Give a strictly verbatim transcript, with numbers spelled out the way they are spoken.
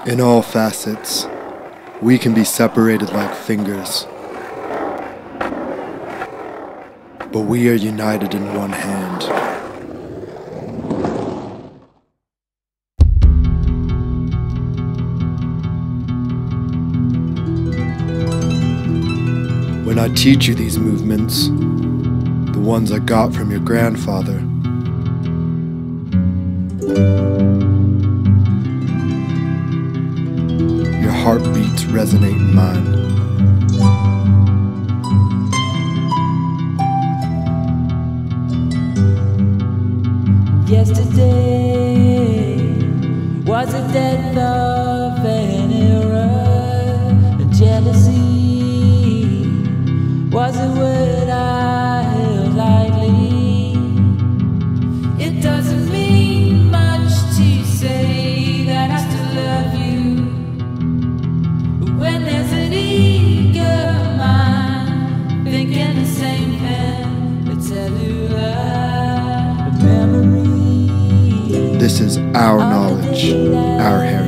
In all facets, we can be separated like fingers, but we are united in one hand. When I teach you these movements, the ones I got from your grandfather, your heartbeats resonate in mine. Yesterday was a death of an era, and jealousy was a word I held lightly. It doesn't mean much to say that I still love you, but when there's an eager mind thinking the same thing, it's a memory. This is our knowledge, our heritage.